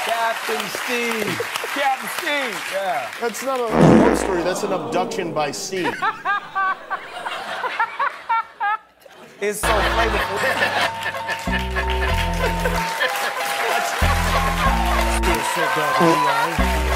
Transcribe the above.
Captain Steve. Captain Steve, yeah. That's not a love story, that's an abduction by sea. It's so flavorful. Still so dark,